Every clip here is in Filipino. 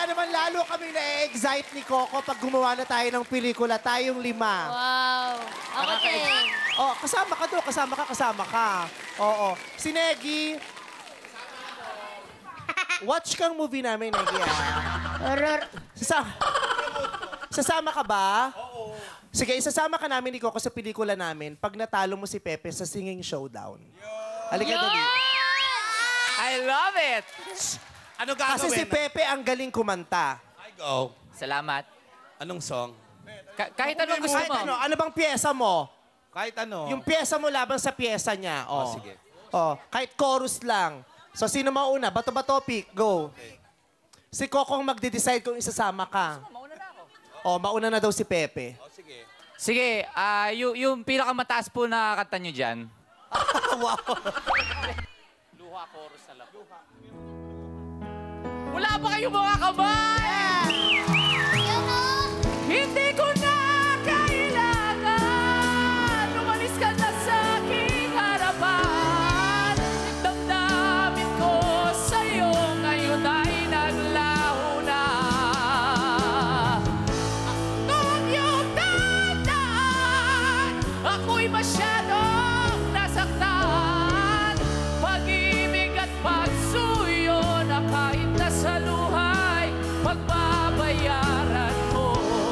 Kaya naman lalo kami na-excite ni Coco pag gumawa na tayo ng pelikula, tayong 5. Wow. Ako din. Oh, kasama ka doon, kasama ka. Oo. Si Negi. Watch kang movie namin, Negi. Sasama ka ba? Oo. Sige, isasama ka namin ni Coco sa pelikula namin pag natalo mo si Pepe sa Singing Showdown. Halika dali. I love it! Ano gagawin? Kasi si Pepe ang galing kumanta. I go. Salamat. Anong song? Kahit anong gusto mo. Ano bang pyesa mo? Kahit ano. Yung pyesa mo laban sa pyesa niya. Oh. sige. Oh, kahit chorus lang. So, sino mauna? Bato-bato, pick. Go. Okay. Si Coco ang magde-decide kung isasama ka. Mauna na ako. Oh, mauna na daw si Pepe. Oh, sige. Sige, yung pinakamataas po na kanta nyo dyan. Wow. Luha, chorus na lang. Wala ba kayong mga kamay? Hindi ko na kailangan. Umalis ka na sa aking harapan. Damdamin ko sa'yo ngayon ay naglaho na. Ang iyong tandaan, ako'y masyadong nasaktan. Pag-ibig at pagsuyo na kahit nasa luhay, pagbabayaran mo.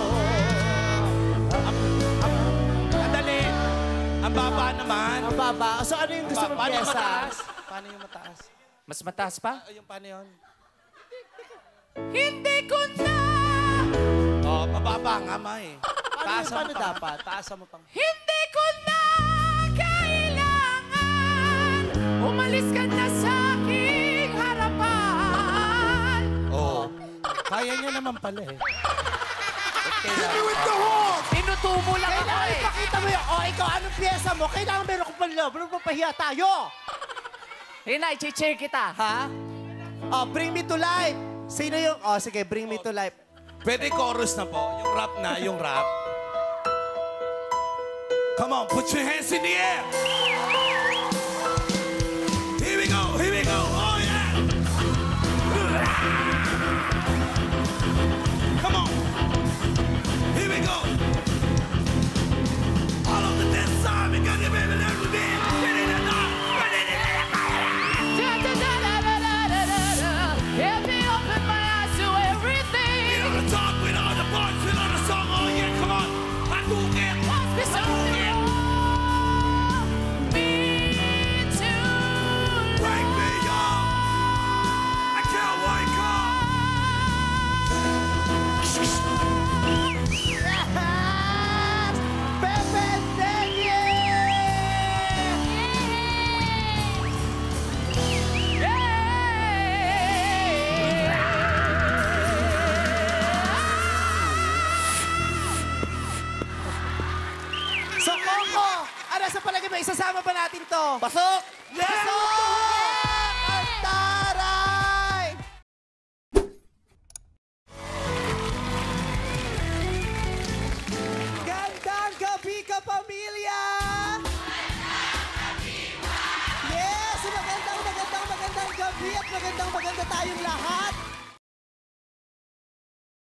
Andali. Ang baba naman. Ang baba. So, ano yung gusto mong Paano yung pyesa? mataas? Paano yung mataas? Mas mataas pa? Yung paano yun? Hindi ko na, Oh, mababa nga, ma eh. Paano dapat? Taasa mo pang. hindi ko na kailangan. Umalis ka na sa aking harapan. Oo. Kaya niya naman pala eh. Tinutubo lang ako Kailangan eh. ipakita mo yun. Oh, ikaw, anong pyesa mo? Kailangan meron ko pala. Meron pa pahiya tayo. Hina, i-cheer kita. Ha? Oh, bring me to life. Sino yung... Oh, sige, bring me to life. Pwede chorus na po. Yung rap na, yung rap. Come on, put your hands in the air. Here we go, here we go. Oh, yeah. Come on. Here we go. All of the dance time, we got the baby, let me be. Ready to die, ready to die. Help me open my eyes to We everything. know the talk, we know the parts, we know the song. Oh, yeah, come on. I do it. It's only me too. Wake me up. I can't wake up. Pepe Negi! So, Coco, ano sa palagay mo? Isasama pa natin to. Pasok! Pasok! Ang taray! Gandang gabi ka, pamilya! Yes! Magandang gabi at maganda tayong lahat.